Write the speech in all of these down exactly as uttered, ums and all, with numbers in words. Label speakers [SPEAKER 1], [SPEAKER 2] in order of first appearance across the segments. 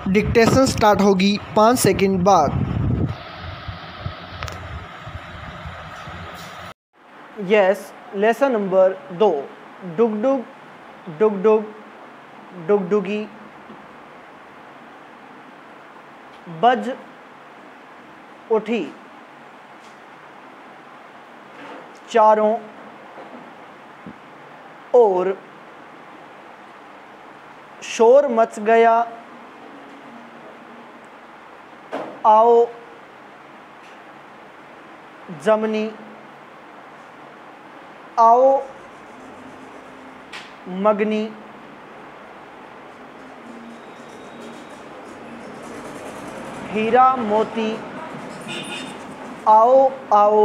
[SPEAKER 1] Dictation start होगी पाँच second बाद।
[SPEAKER 2] यस, लेसन नंबर दो। डुगडुग डुगडुग डुगडुगी। बज उठी। चारों ओर शोर मच गया। आओ जमनी, आओ मगनी। हीरा मोती, आओ आओ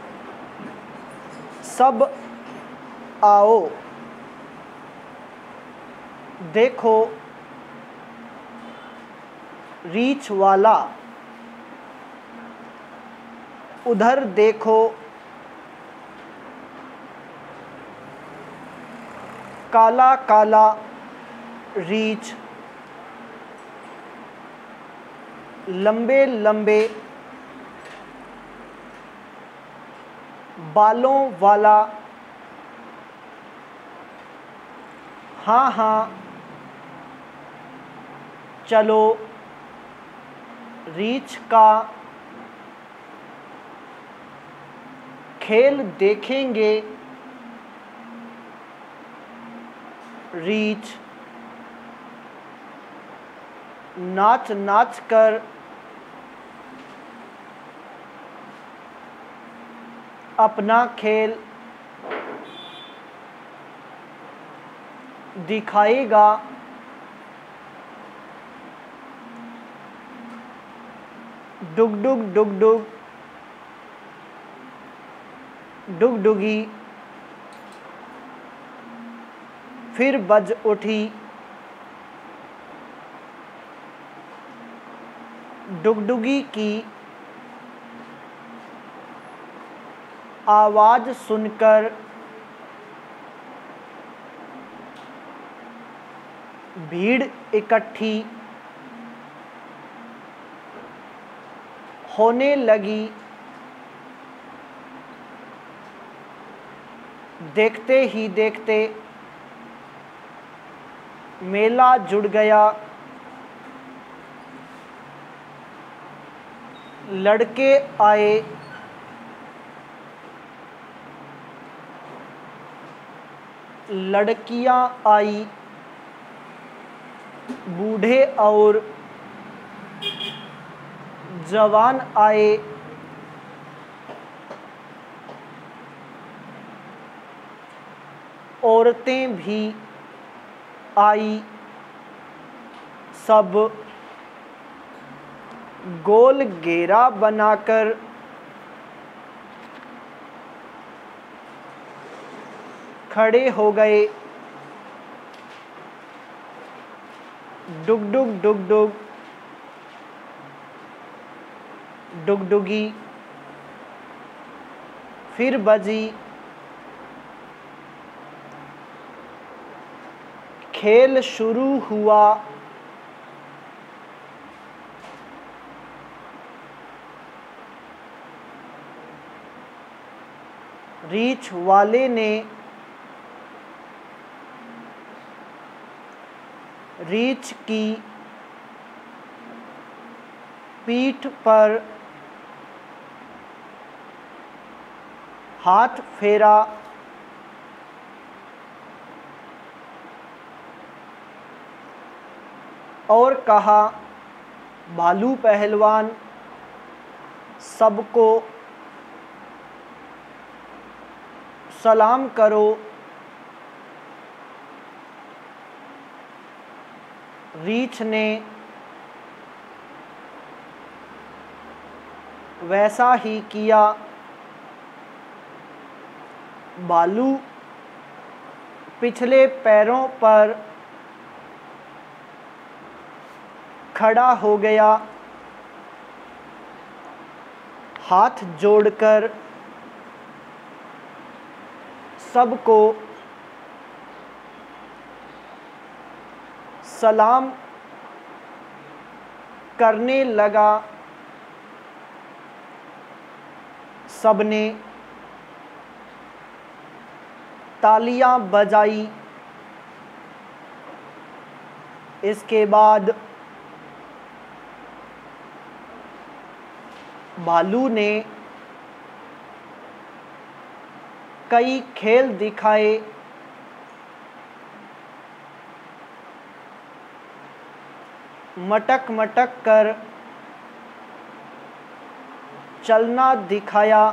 [SPEAKER 2] सब आओ। देखो रीछ वाला, उधर देखो काला काला रीछ। लंबे लंबे बालों वाला। हाँ हाँ चलो रीछ का खेल देखेंगे। रीछ नाच नाच कर अपना खेल दिखाएगा। डुगडुग डुगडुग डुगडुगी फिर बज उठी। डुगडुगी की आवाज़ सुनकर भीड़ इकट्ठी होने लगी। देखते ही देखते मेला जुड़ गया। लड़के आए, लड़कियां आई। बूढ़े और जवान आए। औरतें भी आई। सब गोल घेरा बनाकर खड़े हो गए। डुगडुग डुगडुग डुगडुगी फिर बजी। खेल शुरू हुआ। रीछ वाले ने रीछ की पीठ पर हाथ फेरा। और कहा, भालू पहलवान सबको सलाम करो। रीछ ने वैसा ही किया। भालू पिछले पैरों पर खड़ा हो गया। हाथ जोड़कर सबको सलाम करने लगा। सबने तालियां बजाई। इसके बाद भालू ने कई खेल दिखाए। मटक मटक कर चलना दिखाया।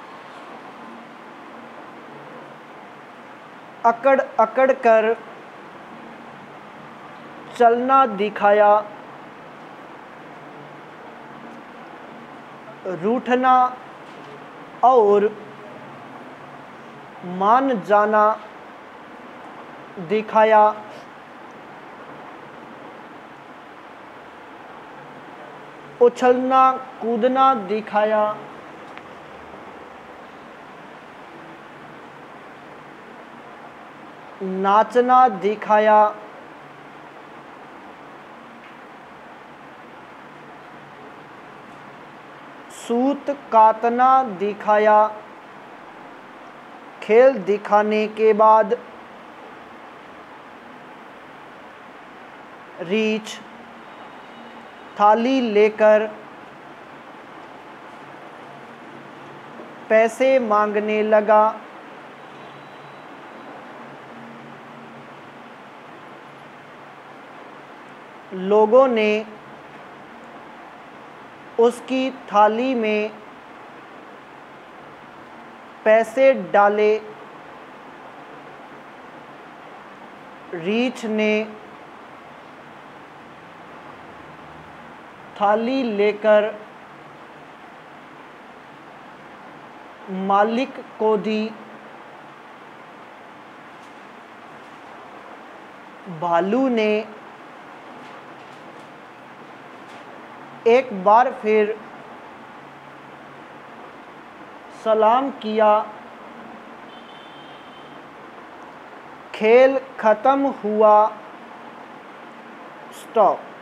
[SPEAKER 2] अकड़ अकड़ कर चलना दिखाया। रूठना और मान जाना दिखाया। उछलना कूदना दिखाया। नाचना दिखाया। सूत काटना दिखाया। खेल दिखाने के बाद रीछ थाली लेकर पैसे मांगने लगा। लोगों ने उसकी थाली में पैसे डाले। रीछ ने थाली लेकर मालिक को दी। भालू ने एक बार फिर सलाम किया। खेल खत्म हुआ। स्टॉप।